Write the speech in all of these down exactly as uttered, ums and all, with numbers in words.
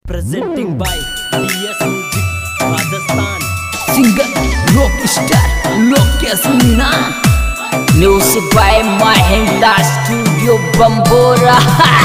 Presenting by D S Music Rajasthan. Singer rock star Lokesh Meena. Music by Mahindra Studio Bambora.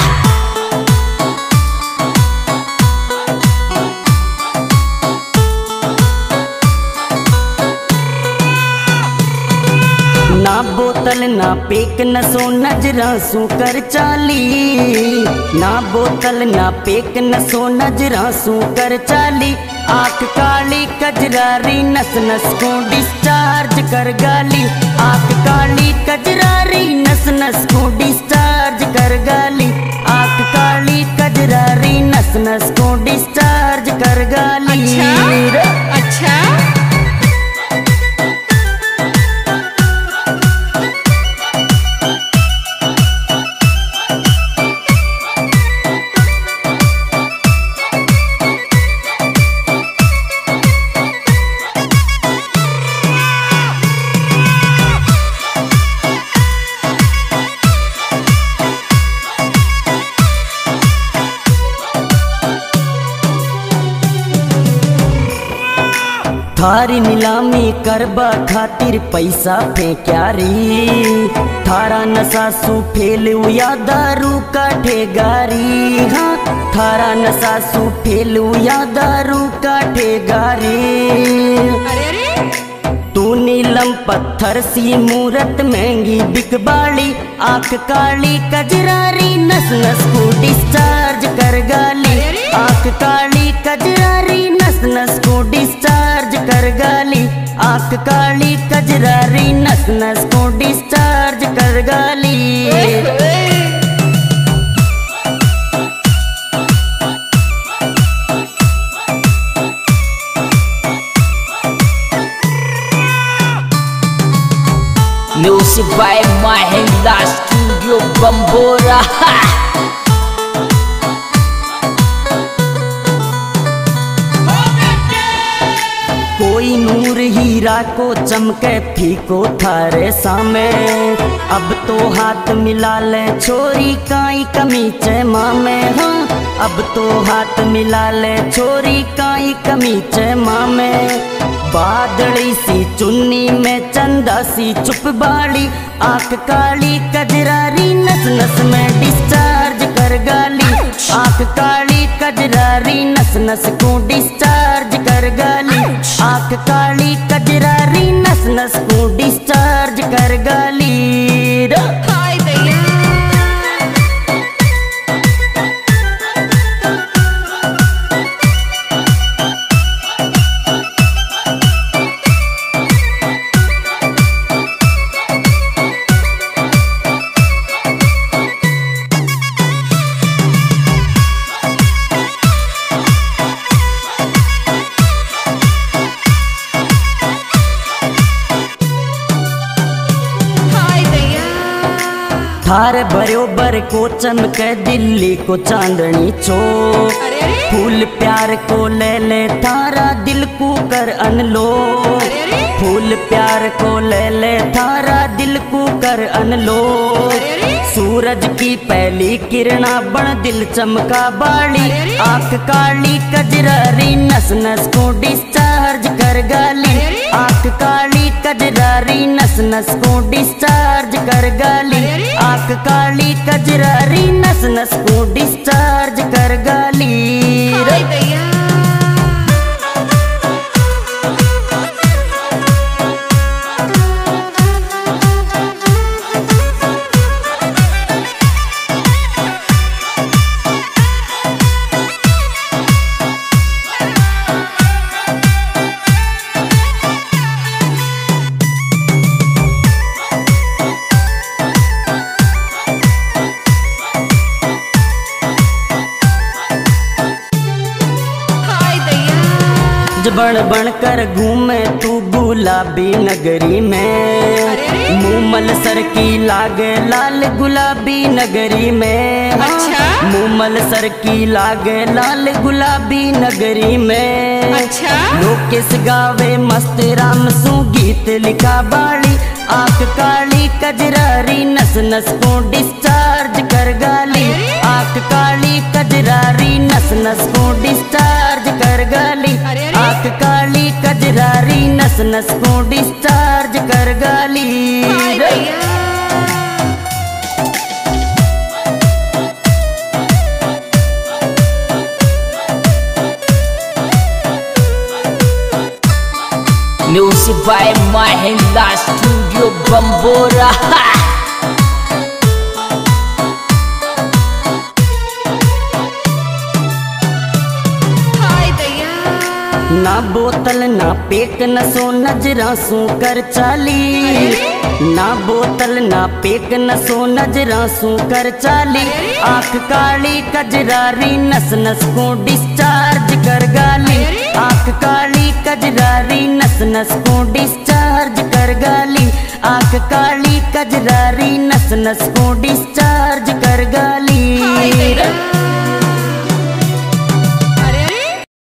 ना बोतल ना peg न सो नजरा सू कर चाली, ना बोतल ना पेक न सो नजरा सू कर चाली। आँख काली कजरारी नस नस को डिस्चार्ज कर गाली, आँख काली कजरारी नस नस को डिस्चार्ज कर गाली, आँख काली कजरारी नस नस को डिस्चार्ज कर गाली। अच्छा, अच्छा। थारी नीलामी करबा खातिर पैसा फेंक्यारी, थारा नशा सू फेल या दारू का ठेगारी। हाँ, थारा नशा सू फेल या दारू का ठेगारी। अरे अरे तू नीलम पत्थर सी मूरत महंगी बिकबाड़ी, आँख काली कजरारी नस नस को डिस्चार्ज कर गाली, आँख काली कजरारी नस नस को डिस्चार्ज कर गाली, आँख काली कजरारी नस नस को डिस्चार्ज कर गाली। Music by Mahindra Studio Bambora. कोई नूर हीरा को चमके फीको थारे सामे, अब तो हाथ मिला ले छोरी काई कमी चे मामे। हाँ, अब तो हाथ मिला ले छोरी काई कमी चे मामे। बादड़ी सी चुन्नी में चंदा सी चुप बाड़ी, आँख काली कजरारी नस नस में डिस्चार्ज कर गाली, आँख काली कजरारी नस नस को डिस्चार्ज कर गाली, आँख काली कजरारी नस नस को डिस्चार्ज कर गाली। हाय दैया। थार भरो बर को चमके दिल्ली को चांदनी चौक, अरे अरे फूल प्यार को ले ले थारा दिल को कर अनलो, अरे अरे फूल प्यार को ले ले थारा दिल को कर अनलो। अरे अरे सूरज की पहली किरणा बन दिल चमका बाड़ी, आँख काली कजरारी नस नस को डिस्चार्ज कर गाली, आँख काली कजरारी नस नस को डिस्चार्ज कर गाली, आँख काली कजरारी नस नस को डिस्चार्ज कर गाली। हाय दैया। बन बन कर घूमे तू गुलाबी नगरी में, मूमल सर की लागे लाल गुलाबी नगरी में। अच्छा मूमल सर की लागे लाल गुलाबी नगरी में। अच्छा लोकेश गावे मस्त राम सू गीत लिखा बाड़ी, आँख काली कजरारी नस नस को डिस्चार्ज कर गाली, आँख काली कजरारी कजरारी नस नस को डिस्चार्ज कर गाली। अरे अरे। आँख काली कजरारी नस नस को डिस्चार्ज कर गाली। हाय दैया। Music by Mahindra Studio Bambora. हाय दैया। ना बोतल ना पेक न सो नजरा सू कर चाली। ना बोतल ना पेक न सो नजरा सू कर चाली। आँख काली कजरारी नस नस को डिस्चार्ज कर गाली। आँख काली कजरारी नस नस को डिस्चार्ज कर गाली। आँख काली कजरारी नस नस को डिस्चार्ज कर गाली। हाय दैया।